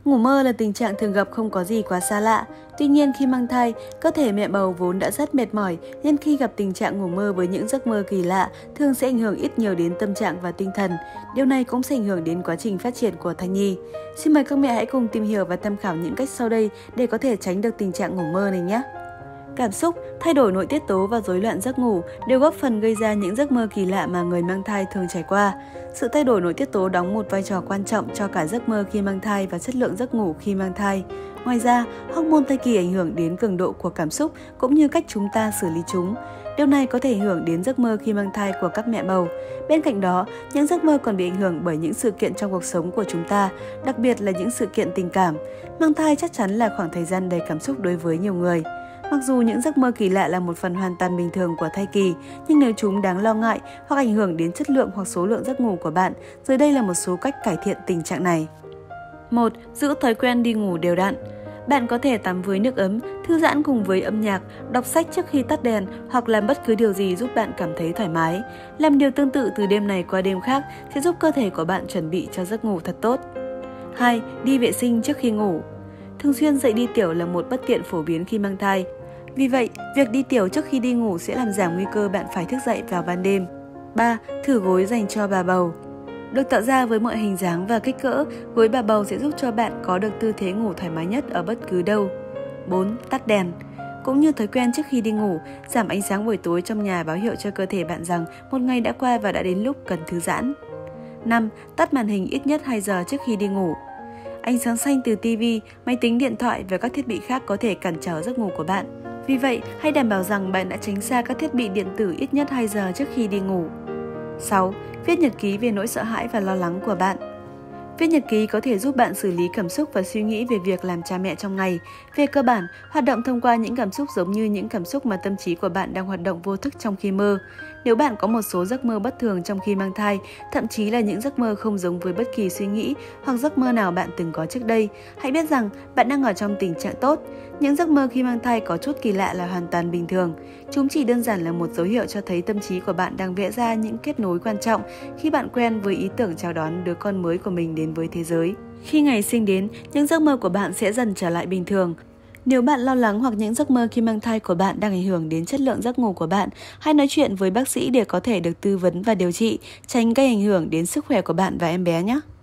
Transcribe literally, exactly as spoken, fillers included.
Ngủ mơ là tình trạng thường gặp không có gì quá xa lạ. Tuy nhiên khi mang thai, cơ thể mẹ bầu vốn đã rất mệt mỏi, nên khi gặp tình trạng ngủ mơ với những giấc mơ kỳ lạ, thường sẽ ảnh hưởng ít nhiều đến tâm trạng và tinh thần. Điều này cũng sẽ ảnh hưởng đến quá trình phát triển của thai nhi. Xin mời các mẹ hãy cùng tìm hiểu và tham khảo những cách sau đây để có thể tránh được tình trạng ngủ mơ này nhé. Cảm xúc, thay đổi nội tiết tố và rối loạn giấc ngủ đều góp phần gây ra những giấc mơ kỳ lạ mà người mang thai thường trải qua. Sự thay đổi nội tiết tố đóng một vai trò quan trọng cho cả giấc mơ khi mang thai và chất lượng giấc ngủ khi mang thai. Ngoài ra, hormone thai kỳ ảnh hưởng đến cường độ của cảm xúc cũng như cách chúng ta xử lý chúng. Điều này có thể ảnh hưởng đến giấc mơ khi mang thai của các mẹ bầu. Bên cạnh đó, những giấc mơ còn bị ảnh hưởng bởi những sự kiện trong cuộc sống của chúng ta, đặc biệt là những sự kiện tình cảm. Mang thai chắc chắn là khoảng thời gian đầy cảm xúc đối với nhiều người. Mặc dù những giấc mơ kỳ lạ là một phần hoàn toàn bình thường của thai kỳ, nhưng nếu chúng đáng lo ngại hoặc ảnh hưởng đến chất lượng hoặc số lượng giấc ngủ của bạn, dưới đây là một số cách cải thiện tình trạng này. một. Giữ thói quen đi ngủ đều đặn. Bạn có thể tắm với nước ấm, thư giãn cùng với âm nhạc, đọc sách trước khi tắt đèn hoặc làm bất cứ điều gì giúp bạn cảm thấy thoải mái. Làm điều tương tự từ đêm này qua đêm khác sẽ giúp cơ thể của bạn chuẩn bị cho giấc ngủ thật tốt. hai. Đi vệ sinh trước khi ngủ. Thường xuyên dậy đi tiểu là một bất tiện phổ biến khi mang thai. Vì vậy, việc đi tiểu trước khi đi ngủ sẽ làm giảm nguy cơ bạn phải thức dậy vào ban đêm. ba. Thử gối dành cho bà bầu. Được tạo ra với mọi hình dáng và kích cỡ, gối bà bầu sẽ giúp cho bạn có được tư thế ngủ thoải mái nhất ở bất cứ đâu. bốn. Tắt đèn. Cũng như thói quen trước khi đi ngủ, giảm ánh sáng buổi tối trong nhà báo hiệu cho cơ thể bạn rằng một ngày đã qua và đã đến lúc cần thư giãn. năm. Tắt màn hình ít nhất hai giờ trước khi đi ngủ. Ánh sáng xanh từ ti vi, máy tính điện thoại và các thiết bị khác có thể cản trở giấc ngủ của bạn. Vì vậy, hãy đảm bảo rằng bạn đã tránh xa các thiết bị điện tử ít nhất hai giờ trước khi đi ngủ. sáu. Viết nhật ký về nỗi sợ hãi và lo lắng của bạn. Viết nhật ký có thể giúp bạn xử lý cảm xúc và suy nghĩ về việc làm cha mẹ trong ngày. Về cơ bản, hoạt động thông qua những cảm xúc giống như những cảm xúc mà tâm trí của bạn đang hoạt động vô thức trong khi mơ. Nếu bạn có một số giấc mơ bất thường trong khi mang thai, thậm chí là những giấc mơ không giống với bất kỳ suy nghĩ hoặc giấc mơ nào bạn từng có trước đây, hãy biết rằng bạn đang ở trong tình trạng tốt. Những giấc mơ khi mang thai có chút kỳ lạ là hoàn toàn bình thường. Chúng chỉ đơn giản là một dấu hiệu cho thấy tâm trí của bạn đang vẽ ra những kết nối quan trọng khi bạn quen với ý tưởng chào đón đứa con mới của mình đến với thế giới. Khi ngày sinh đến, những giấc mơ của bạn sẽ dần trở lại bình thường. Nếu bạn lo lắng hoặc những giấc mơ khi mang thai của bạn đang ảnh hưởng đến chất lượng giấc ngủ của bạn, hãy nói chuyện với bác sĩ để có thể được tư vấn và điều trị, tránh gây ảnh hưởng đến sức khỏe của bạn và em bé nhé.